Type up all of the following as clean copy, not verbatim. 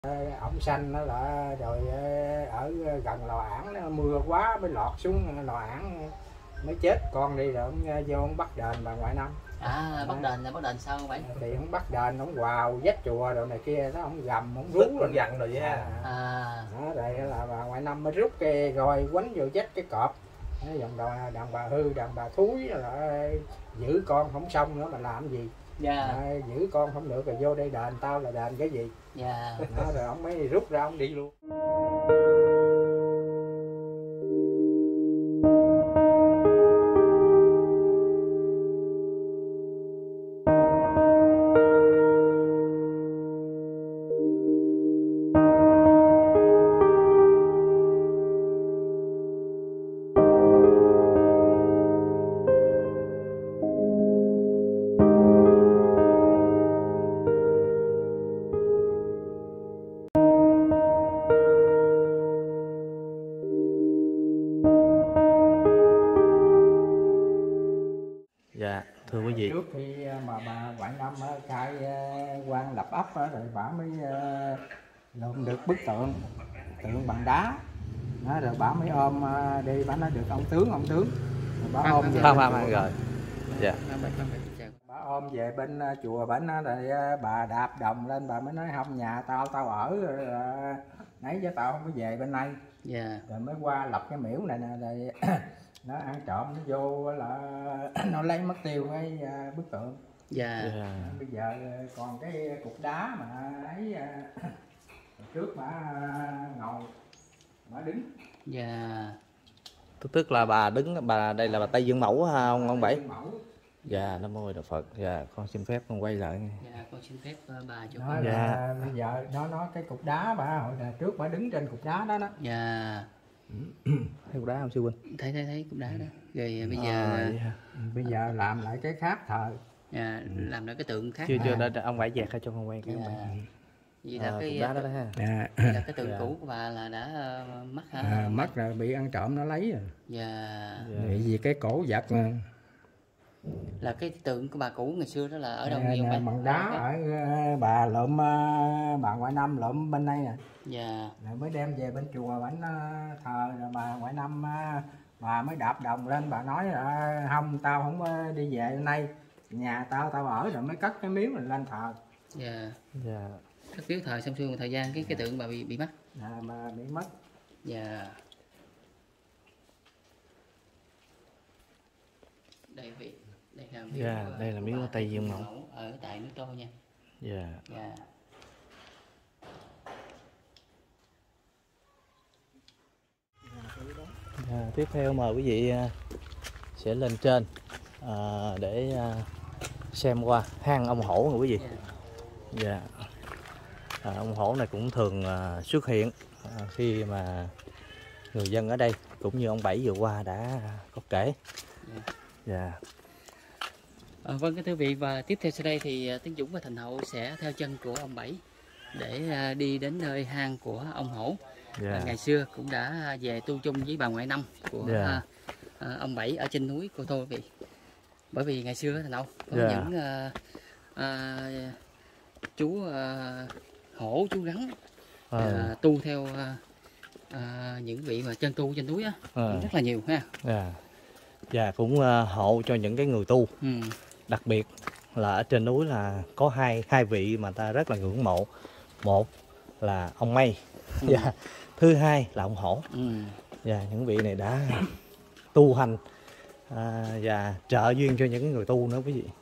Ổng xanh nó là rồi ở gần lò ảng nó mưa quá mới lọt xuống lò ảng mới chết con đi rồi ông vô ông bắt đền bà ngoại năm. Bắt đền là bắt đền sao vậy? Thì ông bắt đền ông vào vách chùa rồi này kia đó, ông gầm ông rú rồi dặn rồi đó, rồi là bà ngoại năm mới rút cái roi quánh vô vách cái cọp. Nó dòng đàn bà hư đàn bà thúi là giữ con không xong nữa mà làm gì. Giữ con không được rồi vô đây đền tao là đền cái gì. Đó, rồi ông mới rút ra ông đi luôn. Dạ, thưa quý vị. Trước khi mà bà ngoại năm cai quan lập ấp rồi bà mới lượm được bức tượng bằng đá. Đó, rồi bà mới ôm đi, bà nói được ông tướng. Rồi bà ôm về rồi. Dạ. Bà ôm về bên chùa bển rồi bà đạp đồng lên, bà mới nói không, nhà tao ở rồi, nãy giờ tao không có về bên này. Rồi mới qua lập cái miễu này nè, rồi nó ăn trộm nó vô là nó lấy mất tiêu cái bức tượng. Bây giờ còn cái cục đá mà ấy trước bà ngồi bà đứng. Tức là bà đứng, bà đây là bà Tây Dương Mẫu ha ông Bảy. Dạ, Nam Mô Đạo Phật. Dạ, con xin phép con quay lại. Con xin phép bà cho con. Bây giờ nó cái cục đá bà hồi trước bà đứng trên cục đá đó đó. Thấy cục đá không sư huynh? Thấy cục đá đó. Rồi bây giờ làm lại cái khác thờ. Làm lại cái tượng khác. Chưa ông Bảy dẹt cho con quay cái Vì là cái đá đó ha. Là cái tượng cũ của bà là đã mất hả? Mất rồi, bị ăn trộm nó lấy rồi. Vì cái cổ vật mà. Là cái tượng của bà cũ ngày xưa đó là ở đâu nhiều vậy? Bằng đá ở bà lượm, bà ngoại năm lượm bên đây nè. Rồi mới đem về bên chùa bánh thờ, rồi bà ngoại năm bà mới đạp đồng lên, bà nói không, tao không đi về bên đây, nhà tao ở, rồi mới cất cái miếu mình lên thờ. Cất miếu thờ xong xuôi một thời gian cái tượng bà bị mất. Mà bị mất. Đây là miếu Tây Dương Mẫu ở tại núi Tô nha. Tiếp theo mời quý vị sẽ lên trên để xem qua hang ông hổ rồi quý vị. Ông hổ này cũng thường xuất hiện khi mà người dân ở đây cũng như ông Bảy vừa qua đã có kể. Vâng, kính thưa quý vị, và tiếp theo sau đây thì Tiến Dũng và Thành Hậu sẽ theo chân của ông Bảy để đi đến nơi hang của ông hổ. Ngày xưa cũng đã về tu chung với bà ngoại năm của ông Bảy ở trên núi Cô Tô quý vị. Bởi vì ngày xưa Thành Hậu có những chú hổ, chú rắn tu theo những vị mà chân tu trên núi á, rất là nhiều ha. Cũng hộ cho những cái người tu. Đặc biệt là ở trên núi là có hai vị mà ta rất là ngưỡng mộ. Một là ông Mây, thứ hai là ông Hổ. Những vị này đã tu hành và trợ duyên cho những người tu nữa quý vị.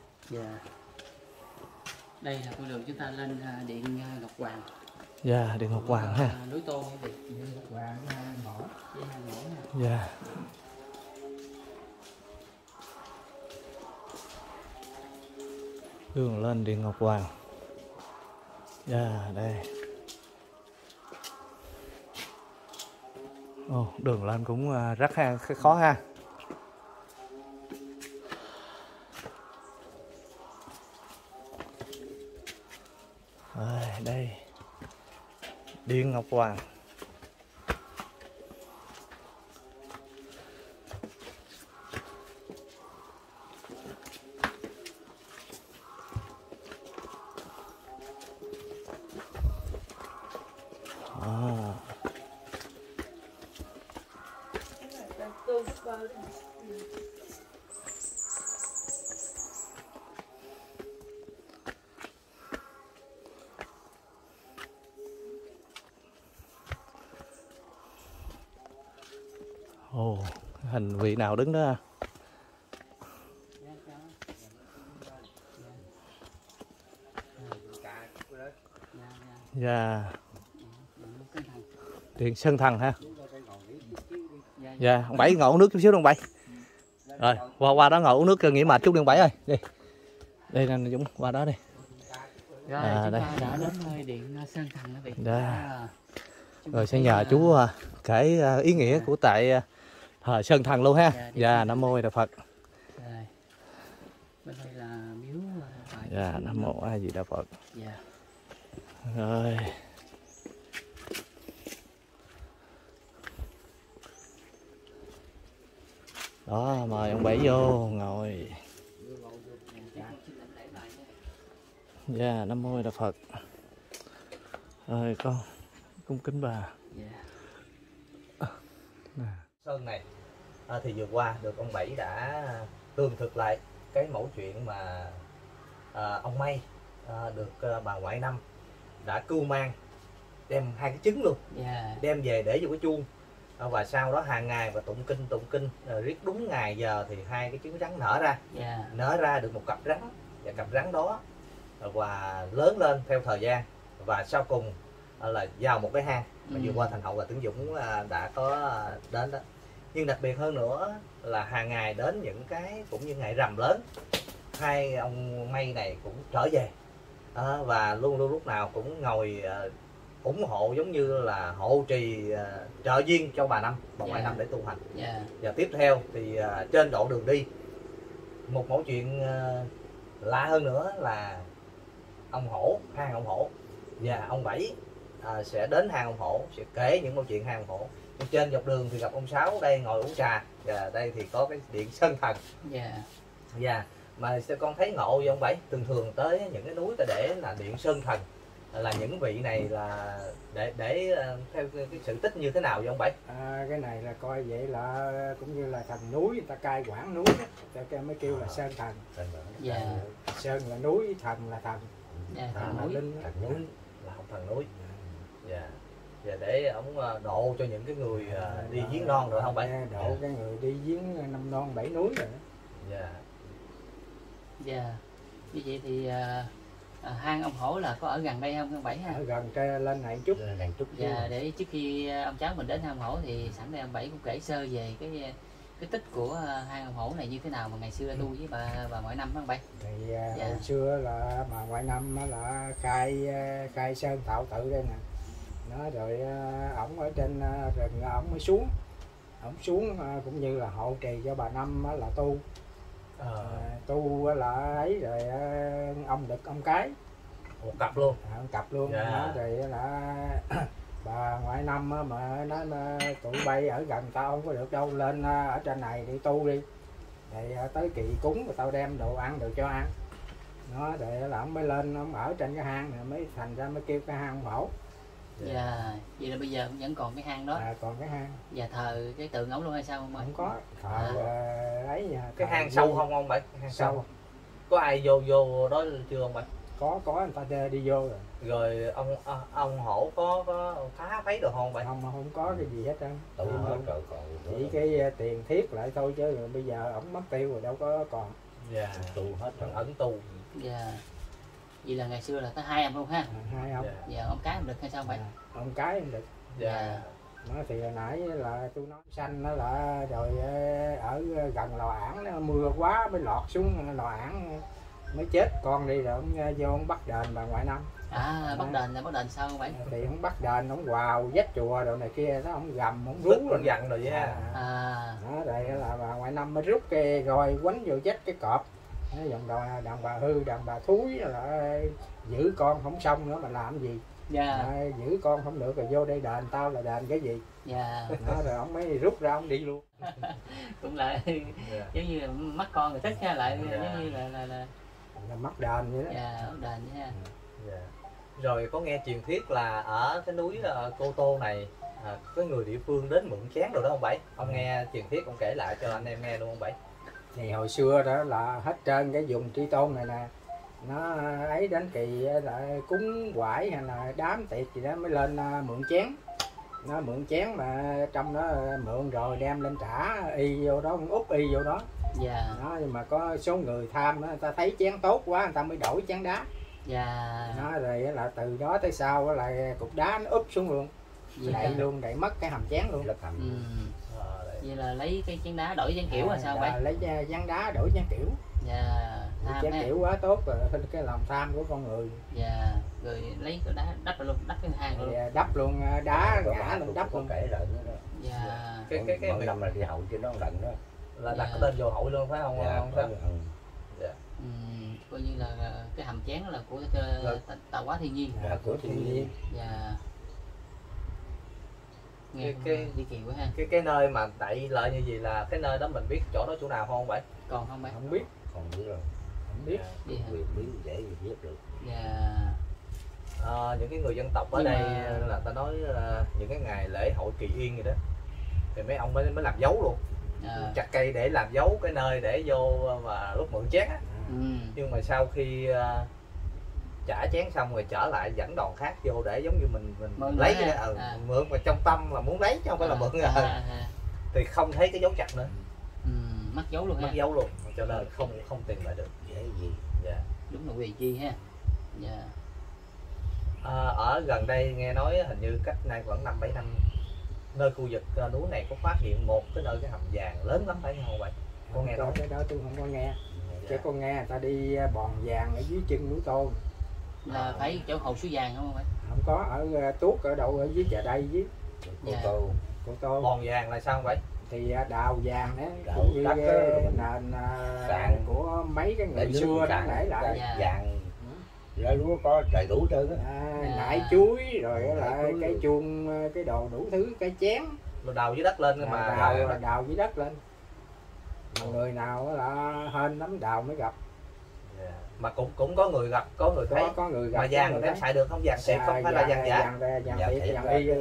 Đây là con đường chúng ta lên điện Ngọc Hoàng. Điện Ngọc Hoàng ha. Núi Tô quý vị. Điện Ngọc Hoàng ngõ. Đường lên điện Ngọc Hoàng. Đây. Đường lên cũng rất khó ha. Đây. Điện Ngọc Hoàng. Ồ, hình vị nào đứng đó? Dạ. Điện Sơn Thần ha. Dạ, ông Bảy ngồi uống nước chút xíu ông Bảy. Rồi, qua đó ngồi uống nước nghỉ mệt chút đi ông Bảy ơi. Đi. Đây nè Dũng, qua đó đi. Rồi, chúng ta đã đến nơi điện Sơn Thần đó vị. Dạ. Rồi sẽ nhờ chú kể ý nghĩa của tại thờ Sơn Thần luôn ha. Dạ, Nam Mô A Di Đà Phật. Rồi. Bên đây là miếu dạ, Nam Mô A Di Đà Phật. Dạ. Rồi. Đó, mời ông Bảy vô ngồi. Dạ, Nam Mô A Di Đà Phật. Rồi con cung kính bà. Sơn này thì vừa qua được ông Bảy đã tường thực lại cái mẫu chuyện mà ông May được bà ngoại Năm đã cưu mang, đem 2 cái trứng luôn, đem về để vô cái chuông, và sau đó hàng ngày và tụng kinh riết đúng ngày giờ thì 2 cái trứng rắn nở ra, nở ra được một cặp rắn, và cặp rắn đó và lớn lên theo thời gian, và sau cùng là vào một cái hang mà vừa qua Thành Hậu và Tưởng Dũng đã có đến đó. Nhưng đặc biệt hơn nữa là hàng ngày đến những cái cũng như ngày rằm lớn, 2 ông May này cũng trở về và luôn lúc nào cũng ngồi ủng hộ, giống như là hộ trì trợ duyên cho bà ngoại Năm để tu hành. Và tiếp theo thì trên độ đường đi, một mẫu chuyện lạ hơn nữa là ông Hổ, hang ông Hổ, và ông Bảy sẽ đến hang ông Hổ, sẽ kể những câu chuyện hang ông Hổ. Trên dọc đường thì gặp ông Sáu đây ngồi uống trà, và đây thì có cái điện Sơn Thần. Mà con thấy ngộ với ông Bảy, thường tới những cái núi ta để là điện Sơn Thần, là những vị này là để theo cái sự tích như thế nào vậy ông Bảy? Cái này là coi vậy là cũng như là thần núi, người ta cai quản núi đó, cho mới kêu là Sơn Thần. Sơn là núi, thần là thần. Thần núi. Thần núi là ông thần núi. Và để ông độ cho những cái người đi giếng non rồi không Bảy? Độ cái người đi giếng 5 non 7 núi rồi đó. Như vậy thì hang ông Hổ là có ở gần đây không ông Bảy ha? Ở gần lên này chút. Để trước khi ông cháu mình đến hang ông Hổ thì sẵn đây ông Bảy cũng kể sơ về cái tích của hang ông Hổ này như thế nào mà ngày xưa tu với bà ngoại Năm đó ông Bảy. Thì hồi xưa là bà ngoại Năm là khai sơn tạo tự đây nè. Nó rồi ổng ở trên rừng ổng mới xuống. Ổng xuống cũng như là hộ trì cho bà Năm là tu. Tu là ấy rồi ông đực ông cái một cặp luôn, một cặp luôn. Đó, rồi là bà ngoại Năm mà nó tụi bay ở gần tao không có được đâu, lên ở trên này đi tu đi, thì tới kỳ cúng rồi tao đem đồ ăn được cho ăn. Nó rồi là ông mới lên ông ở trên cái hang này, mới thành ra mới kêu cái hang ông Hổ. Vậy là bây giờ vẫn còn cái hang đó. Còn cái hang. Và thờ cái tượng ổng luôn hay sao không Bảy? Không có. Thờ ấy nha. Cái hang sâu không ông Bảy? Hang sâu. Có ai vô đó chưa ông Bảy? Có người ta đi vô rồi. Rồi ông Hổ có phá phấy được không Bảy? Không có cái gì hết trơn. Chỉ cái tiền thiết lại thôi, chứ bây giờ ổng mất tiêu rồi đâu có còn. Tu hết rồi, ẩn tu. Vậy là ngày xưa là tới 2 ông luôn ha? 2 ông. Giờ ông cái ông đực hay sao vậy? Ông cái ông đực. Nó thì hồi nãy là tôi nói xanh nó là rồi ở gần lò ảng nó mưa quá mới lọt xuống lò ảng mới chết con đi, rồi ông vô ông bắt đền bà ngoại Năm. Bắt đền sao không vậy? Thì ông bắt đền, ông vào vách chùa rồi này kia đó, ông gầm ông rú rồi dặn rồi vậy ha. Đó, rồi là bà ngoại Năm mới rút cái roi quánh vô vách cái cọp. Nó dòng đàn bà hư, đàn bà thúi là giữ con không xong nữa mà làm gì. Giữ con không được rồi vô đây đền tao là đền cái gì. Đó, rồi ông mới rút ra ông đi luôn. Cũng là giống như là mất con người thích ha, lại giống như là mất đền vậy đó. Mất đền vậy ha. Rồi có nghe truyền thuyết là ở cái núi Cô Tô này Có người địa phương đến mượn chén rồi đó ông Bảy, ông nghe truyền thuyết ông kể lại cho anh em nghe luôn ông Bảy. Thì hồi xưa đó là hết trơn cái vùng Tri Tôn này nè, nó ấy đến kỳ là cúng quải hay là đám tiệc gì đó mới lên mượn chén. Nó mượn chén mà trong đó mượn rồi đem lên trả y vô đó, úp y vô đó. Dạ. Đó, nhưng mà có số người tham đó, người ta thấy chén tốt quá người ta mới đổi chén đá. Dạ. Nó rồi là từ đó tới sau là cục đá nó úp xuống luôn. Đậy luôn, đậy mất cái hầm chén luôn. Vậy là lấy cái chén đá đổi chén kiểu là sao vậy? Lấy chén đá đổi chén kiểu. Dạ. Chén kiểu quá tốt rồi, cái lòng tham của con người. Dạ. Rồi lấy cái đá đắp luôn, đắp cái hang luôn. Đắp luôn, đá ngã luôn, đắp luôn. Kể lợn đó. Dạ. Cái mỗi năm là đi hậu cho nó lần đó. Là đặt cái tên vô hội luôn phải không? Không sao. Dạ. Coi như là cái hầm chén là của tạo hóa thiên nhiên. Dạ, của thiên nhiên. Dạ. Nghe cái đi kỳ quá ha. Cái nơi mà đậy lợi như gì là cái nơi đó mình biết chỗ đó chỗ nào không vậy? Còn không vậy? Không biết. Còn biết rồi. Không biết. Quyền biết dễ gì biết được. Dạ. Những cái người dân tộc ở đây là ta nói những cái ngày lễ hội kỳ yên gì đó thì mấy ông mới làm dấu luôn. Chặt cây để làm dấu cái nơi để vô và lúc mượn chén á. Nhưng mà sau khi trả chén xong rồi trở lại dẫn đoàn khác vô để giống như mình lấy cái đó, mượn mà trong tâm là muốn lấy chứ không phải là mượn thì không thấy cái dấu chặt nữa. Mất dấu luôn ha. Mất dấu luôn cho nên không tìm lại được. Dễ gì. Dạ. Đúng là quyền chi ha. Dạ. Ở gần đây nghe nói hình như cách nay khoảng 5-7 năm nơi khu vực núi này có phát hiện một cái nơi cái hầm vàng lớn lắm phải không vậy? Có nghe nói cái đó tôi không có nghe. Chứ con nghe người ta đi bòn vàng ở dưới chân núi Tôn. Là phải chỗ Hồ Suối Vàng không vậy? Không có, ở Tuốt ở đâu ở dưới Chợ Đây dưới. Cô Tô. Bòn vàng là sao vậy? Thì đào vàng đó cũng như nền sàn của mấy cái người xưa đó để lại. Vàng lá lúa có đầy đủ trơn á. Nải chuối rồi là cái chuông, cái đồ đủ thứ, cái chén. Rồi đào dưới đất lên mà đào dưới đất lên. Mà người nào là hên lắm đào mới gặp. Mà cũng có người gặp, có người thấy. Có người gặp. Mà vàng người ta xài được không? Vàng thiệt không phải là vàng giả. Vàng thiệt, vàng y.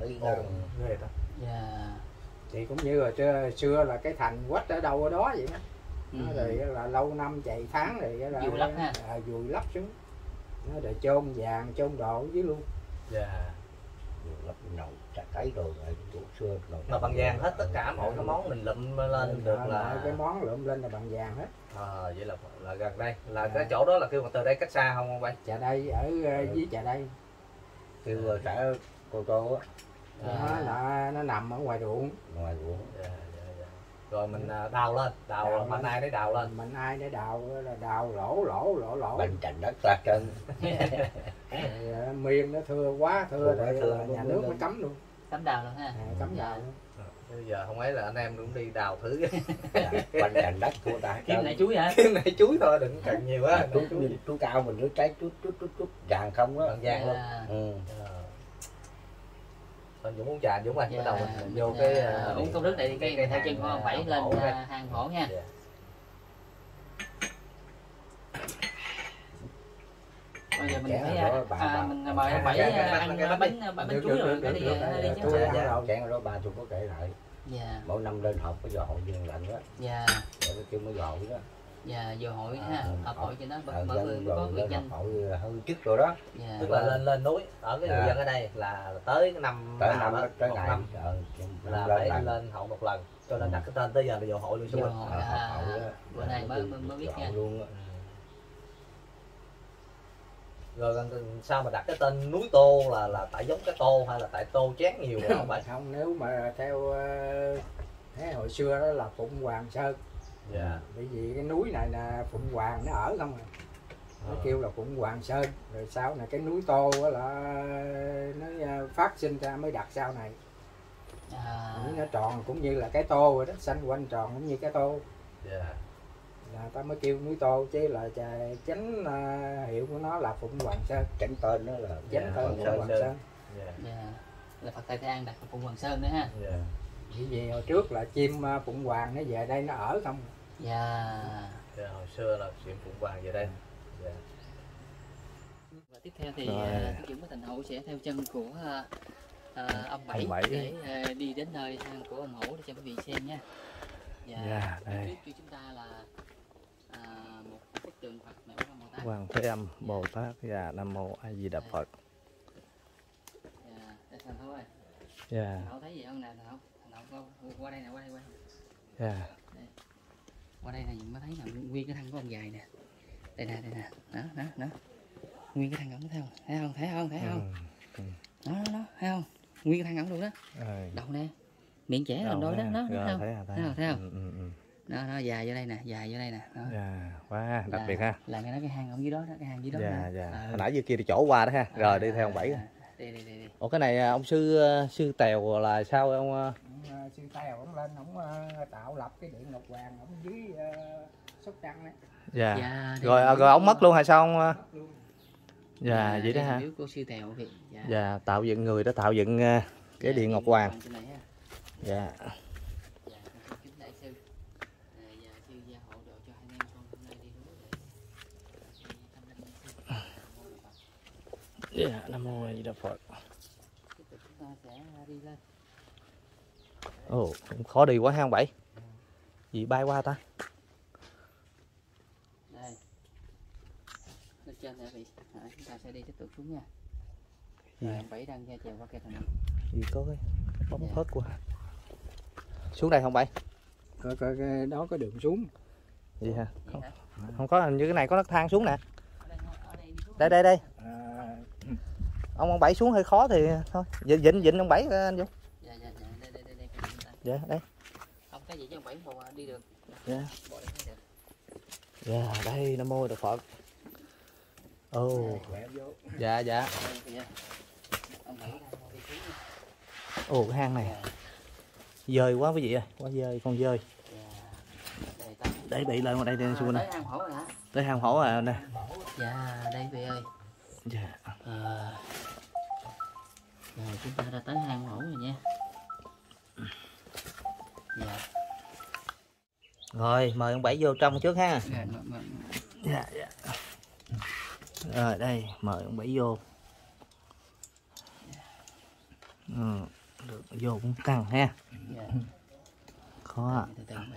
Thì cũng như là xưa là cái thành quách ở đâu ở đó vậy đó. Rồi là lâu năm chạy tháng rồi là vùi lấp ha. Vùi lấp xuống. Nó rồi chôn vàng, chôn đồ dưới luôn. Lấp nồi chặt cái đồ xưa. Mà bằng vàng hết tất cả mọi cái món mình lụm lên được là cái món lụm lên là bằng vàng hết. Vậy là gần đây là cái chỗ đó là kêu mà từ đây cách xa không vậy? Chợ Đây ở dưới Chợ Đây. Kêu xã Cô Tô á. Nó nằm ở ngoài ruộng. Ngoài ruộng. Rồi mình đào lên, mạnh ai để đào lên. Mạnh ai để đào là đào lỗ. Bên trành đất ra chân. Miên nó thưa quá, thưa rồi nhà nước mới cấm luôn. Cấm đào luôn ha. Cấm đào luôn. Bây giờ không ấy là anh em cũng đi đào thử. Quanh trành đất của ta. Kiếm này chuối hả? Kiếm này chuối thôi, đừng cần nhiều á. Chuối cao mình nó trái chút vàng không đó. Vàng luôn. Dũng uống trà Dũng ơi, bắt đầu mình vô cái uống cốc nước này thì cái theo chân của ông Bảy lên hang hổ nha. Bây giờ mình phải mình mời ông Bảy ăn bánh chuối rồi để đi chứ. Chén đó ba tôi có kể lại. Mỗi năm lên họp cái giờ hội dương lạnh đó. Rồi cái kêu mới gọi đó. Giờ hội ha, họp hội cho nó mọi người có biệt danh. Hội hư chức rồi đó. Tức là lên núi ở cái người dân ở đây là tới năm tới ngày là phải lên hội một lần, cho nên đặt cái tên tới giờ là vô hội luôn. Bữa nay mới biết nha. Rồi sao mà đặt cái tên núi Tô là tại giống cái tô hay là tại tô chén nhiều rồi không phải? Không, nếu mà theo hồi xưa đó là Phụng Hoàng Sơn. Bởi vì cái núi này là Phụng Hoàng nó ở không à. Nó kêu là Phụng Hoàng Sơn. Rồi sau này cái núi Tô là nó phát sinh ra mới đặt sau này. Nó tròn cũng như là cái tô rồi đó, xanh quanh tròn cũng như cái tô. Là ta mới kêu núi Tô chứ là chánh hiệu của nó là Phụng Hoàng Sơn. Chánh tên đó là chánh tên Phụng Hoàng Sơn. Là Phật Thầy An đặt Phụng Hoàng Sơn nữa ha. Vì hồi trước là chim Phụng Hoàng nó về đây nó ở không. Hồi xưa là chim Phụng Hoàng về đây. Và tiếp theo thì Dũng và Thành Hậu sẽ theo chân của ông Bảy để đi đến nơi hang của ông Hổ để cho quý vị xem nha. Và đây trước chúng ta là một bức tượng Phật này của Bồ Tát. Quan Thế Âm Bồ Tát và Nam Mô A Di Đà Phật. Đây thằng Hậu ơi. Hậu thấy gì không nè thằng Hậu? Qua đây nè, qua đây. Đây. Qua đây này mới thấy là nguyên cái thân của ông dài nè. Đây nè. Đó. Nguyên cái thân ổng thấy không? Thấy không? Đó, thấy không? Nguyên cái thân ổng luôn đó. Đầu nè. Miệng trẻ làm đôi đó, nó không? Thấy không? Nó dài vô đây nè, Đó. Quá đặc biệt ha. Là cái hang ở dưới đó, cái hang dưới đó. Hồi nãy dưới kia đi chỗ qua đó ha. Rồi đi theo ông Bảy. Đi. Ủa cái này ông sư Tèo là sao ông? Sư Tèo ông lên ông tạo lập cái điện Ngọc Hoàng ông dưới Sóc Trăng đấy. Rồi ông mất luôn hay sao ông? Vậy đó ha. Của sư Tèo vậy. Tạo dựng người đó tạo dựng cái điện Ngọc Hoàng. Nam Mô A Di Đà Phật. Ồ, cũng khó đi quá ha ông Bảy. Gì bay qua ta? Đây. Lên trên nè vị. Chúng ta sẽ đi tiếp tục xuống nha. Rồi ông Bảy đang trèo qua cây thằng này. Gì có cái bóng phớt qua. Xuống đây không Bảy? Cái đó có đường xuống. Gì hả? Không có, hình như cái này có nấc thang xuống nè. Đây. Ông Bảy xuống hơi khó thì thôi. Vịnh ông Bảy anh Dũng. Đây. Không cái gì chứ ông Bảy mà đi được. Đây Nam Mô Đà Phật. Dạ. Ồ cái hang này dơi quá quý vị ơi, quá dơi, con dơi. Để bị lên qua đây đi xuống nè. Tới hang hổ à nè. Đây vị ơi. Rồi chúng ta đã tới hang hổ rồi nha. Rồi mời ông Bảy vô trong trước ha. Rồi đây mời ông Bảy vô. Được vô cũng căng ha. Khó.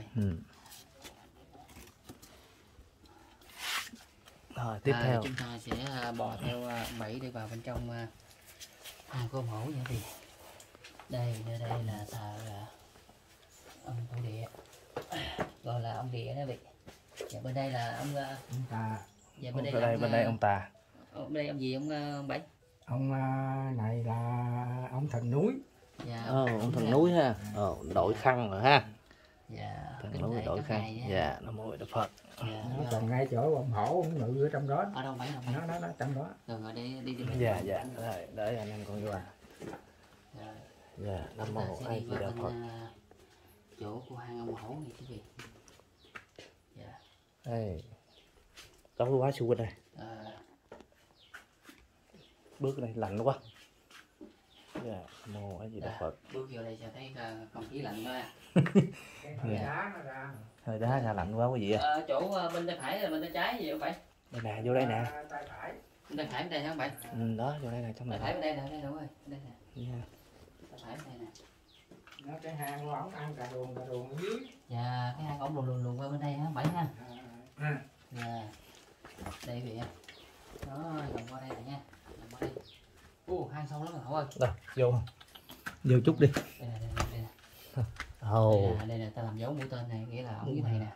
Rồi tiếp theo chúng ta sẽ bò theo ông Bảy đi vào bên trong hang của ông Hổ vậy thì đây là thờ ông Tổ Địa, gọi là ông Địa đó vị. Và bên đây là ông Tà. Và bên đây ông Tà. Bên đây ông gì ông Bảy? Ông này là ông Thần Núi. Ông Thần Núi ha. Đội khăn rồi ha. Thần Núi đội khăn. Nam Mô Đà Phật. Nó còn ngay chỗ ông Hổ ông ngự ở trong đó. Ở đâu Bảy? Nó trong đó. Rồi đi. Rồi để anh em con vô. Nam Mô A Di Đà Phật. Chỗ của hang ông Hổ này quý vị. Đây. Có quá xung quanh đây. Bước đây lạnh quá. Nam Mô A Di Đà Phật. Bước vô đây sẽ thấy không khí lạnh thôi. Hơi đá ra lạnh quá quý vị ạ. Chỗ bên tay phải là bên tay trái gì không Bảy? Đây nè, vô đây nè. Bên tay phải bên đây hả Bảy? Đó, vô đây nè, trong này. Tay phải bên đây nè, đây đâu ơi, đây nè. Tay phải bên đây nè. Nó cái hang của ổng ăn cà ruồng ở dưới. Cái hang ổng luồn qua bên đây hả Bảy ha? Đây vị ạ. Đó, vòng qua đây nè nha. Vòng qua đây. Hang sâu lắm rồi Hậu ơi. Đâu, vô chút đi. Đây nè. Đây nè, ta làm dấu mũi tên này, nghĩa là ổng dưới này nè.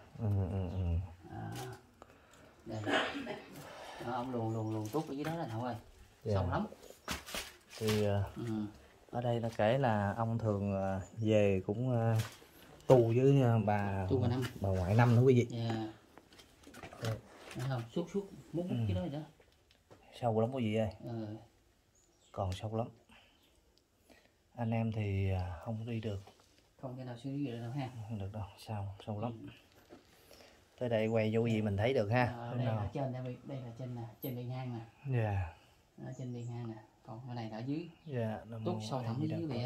Đây nè. Ông luồn tút ở dưới đó là Hậu ơi. Sâu lắm. Thì ở đây nó kể là ông thường về cũng tu với bà ngoại năm nữa quý vị. Không, suốt muốn cái đó rồi đó. Sâu lắm quý vị ơi. Còn sâu lắm. Anh em thì không đi được. Không thể nào xử lý được đâu ha. Không được đâu, sâu lắm. Tới đây quay vô gì mình thấy được ha. Đây là trên đây là trên miệng hang nè. Trên miệng hang nè. Còn cái này ở dưới. Tút sâu thẳm dưới vậy.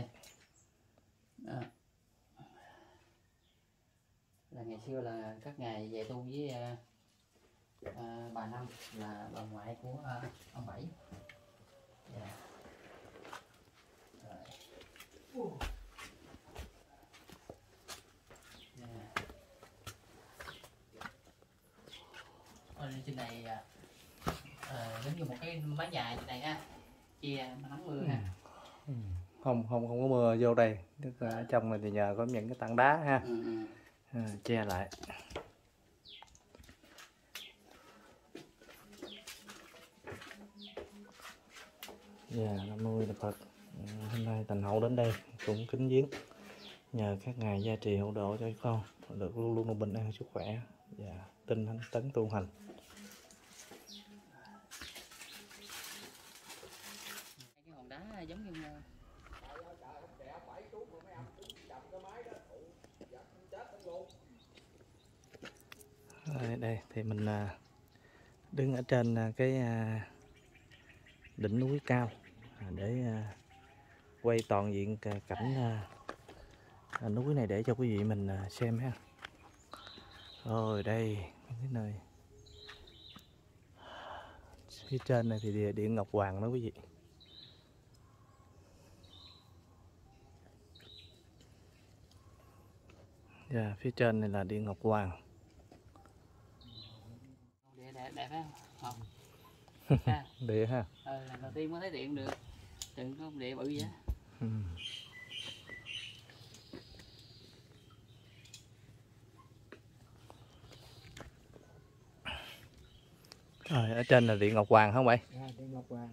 Là ngày xưa là các ngài về tu với bà Năm là bà ngoại của ông Bảy. Trên này giống như một cái mái nhà trên này ha, chia nắng mưa ha. Không có mưa vô đây, tức là ở trong này thì nhờ có những cái tảng đá ha. Che lại. Nam mô Phật. Hôm nay Thành Hậu đến đây cũng kính viếng, nhờ các ngài gia trì hộ độ cho con được luôn luôn bình an sức khỏe và tinh tấn tu hành. Cái hòn đá giống như đây thì mình đứng ở trên cái đỉnh núi cao để quay toàn diện cảnh núi này để cho quý vị mình xem ha. Rồi đây cái nơi phía trên này thì điện Ngọc Hoàng đó quý vị. Phía trên này là điện Ngọc Hoàng. đẹp ha, không? Địa ha. Lần đầu tiên mới thấy điện được, đừng có địa bự vậy. Rồi ở trên là điện Ngọc Hoàng không vậy? Điện Ngọc Hoàng.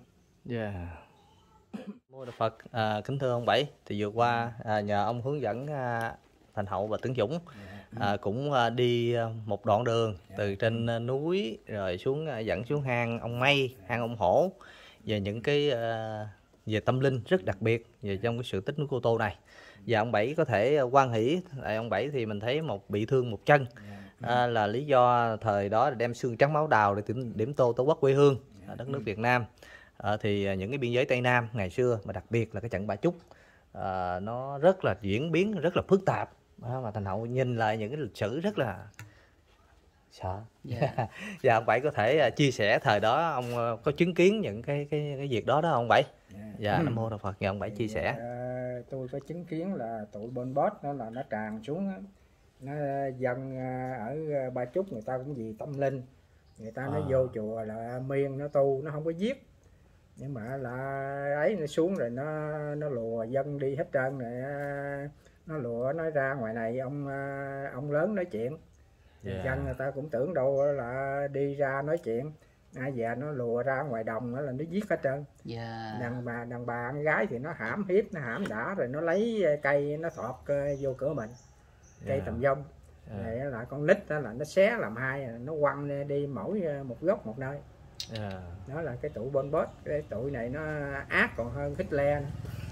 Mô Đức Phật. Kính thưa ông Bảy, thì vừa qua nhờ ông hướng dẫn Thành Hậu và Tướng Dũng cũng đi một đoạn đường từ trên núi rồi xuống dẫn xuống hang ông Mây, hang ông Hổ, về những cái về tâm linh rất đặc biệt về trong cái sự tích núi Cô Tô này. Và ông Bảy có thể hoan hỷ, tại ông Bảy thì mình thấy bị thương một chân, là lý do thời đó là đem xương trắng máu đào để điểm tô tổ quốc quê hương ở đất nước Việt Nam. Thì những cái biên giới Tây Nam ngày xưa, mà đặc biệt là cái trận Ba Chúc, nó rất là diễn biến rất là phức tạp, mà Thành Hậu nhìn lại những cái lịch sử rất là sợ. Và ông Bảy có thể chia sẻ thời đó ông có chứng kiến những cái việc đó đó ông Bảy. Nam mô Đức Phật, nhờ ông Bảy chia sẻ. Tôi có chứng kiến là tụi Pol Pot nó tràn xuống, nó dân ở Ba Chúc người ta cũng vì tâm linh, người ta nó vô chùa là miên nó tu, nó không có giết, nhưng mà là ấy nó xuống rồi nó lùa dân đi hết trơn rồi, nó lùa nói ra ngoài này ông lớn nói chuyện. Dân người ta cũng tưởng đâu là đi ra nói chuyện, giờ nó lùa ra ngoài đồng là nó giết hết trơn. Đàn bà con gái thì nó hãm hiếp, nó hãm đã rồi nó lấy cây nó thọt vô cửa mình, cây tầm dông. Này là con nít đó là nó xé làm hai, nó quăng đi mỗi một góc một nơi. Đó là cái tụi Pol Pot, cái tụi này nó ác còn hơn Hitler.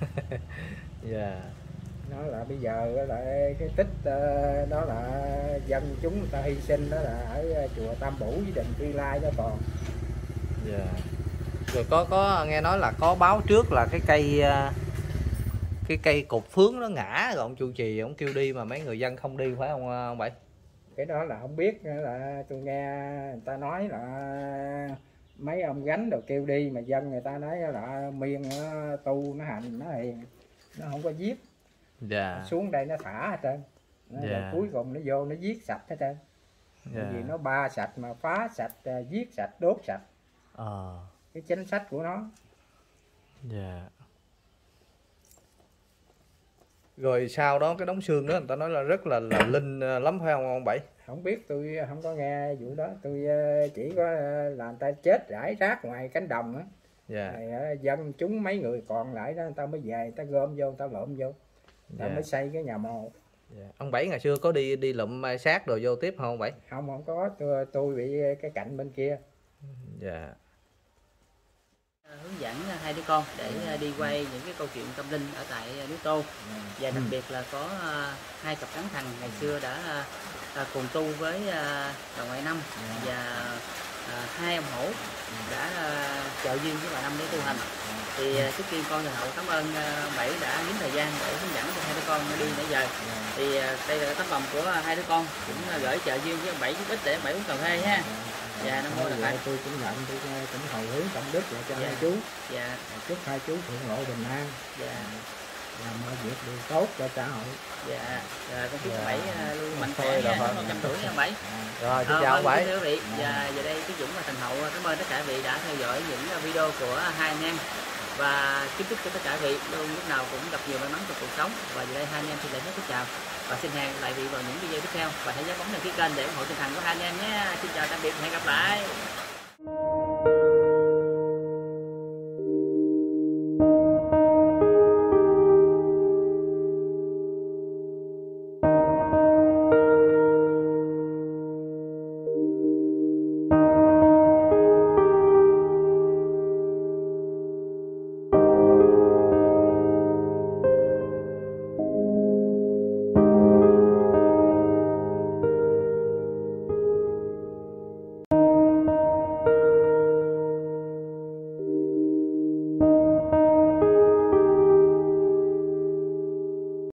Nó là bây giờ là cái tích đó là dân chúng người ta hy sinh đó là ở chùa Tam Bủ với đình Tuy Lai đó còn. Rồi có nghe nói là có báo trước là cái cây cột phướng nó ngã rồi ông trụ trì ông kêu đi mà mấy người dân không đi, phải không ông Bảy? Cái đó là không biết, là tôi nghe người ta nói là mấy ông gánh rồi kêu đi, mà dân người ta nói là miên nó tu nó hành nó hiền, nó không có giết. Xuống đây nó thả hết trơn. Cuối cùng nó vô nó giết sạch hết trơn. Vì nó ba sạch mà phá sạch, giết sạch, đốt sạch. Cái chính sách của nó. Rồi sau đó cái đống xương đó người ta nói là rất là linh lắm, phải không ông Bảy? Không biết, tôi không có nghe vụ đó, tôi chỉ có là người ta chết rải rác ngoài cánh đồng á. Dân chúng mấy người còn lại đó người ta mới về, người ta gom vô, người ta lượm vô, người ta mới xây cái nhà mồ. Ông Bảy ngày xưa có đi lụm xác rồi vô tiếp không ông Bảy? Không có, tôi bị cái cạnh bên kia. Hướng dẫn hai đứa con để đi quay những cái câu chuyện tâm linh ở tại núi Tô, và đặc biệt là có hai cặp cánh thần ngày xưa đã cùng tu với bà ngoại Năm, và hai ông Hổ đã trợ duyên với bà Năm để tu hành. Thì trước tiên con Thành Hậu cảm ơn ông Bảy đã dành thời gian để hướng dẫn cho hai đứa con đi nãy giờ. Thì đây là tấm lòng của hai đứa con cũng gửi trợ duyên với ông Bảy chút ít để ông Bảy uống cà phê ha. Nam mô Đức Phật. Tôi cũng nhận, tôi cũng hồi hướng công đức cho hai chú. Chúc hai chú thượng lộ bình an. Làm mọi việc đều tốt cho xã hội. Dạ, con chúc ông Bảy luôn mạnh khỏe nha, 100 tuổi nha ông Bảy. Rồi, xin chào ông Bảy. Thưa quý vị, và giờ đây Tiến Dũng và Thành Hậu cảm ơn tất cả quý vị đã theo dõi những video của hai anh em, và kính chúc cho tất cả quý vị luôn lúc nào cũng gặp nhiều may mắn trong cuộc sống. Và giờ đây hai anh em xin lại hết chào và xin hẹn lại vị vào những video tiếp theo, và hãy nhấn bấm đăng ký kênh để ủng hộ tinh thần của hai anh em nhé. Xin chào tạm biệt, hẹn gặp lại.